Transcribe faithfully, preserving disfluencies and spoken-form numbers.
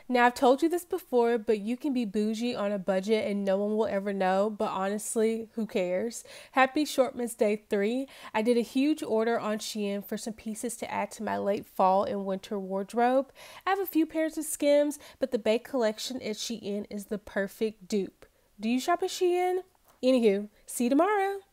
Now, I've told you this before, but you can be bougie on a budget and no one will ever know. But honestly, who cares? Happy Shortmas Day three. I did a huge order on SHEIN for some pieces to add to my late fall and winter wardrobe. I have a few pairs of SKIMS, but the Bay collection at SHEIN is the perfect dupe. Do you shop at SHEIN? Anywho, see you tomorrow.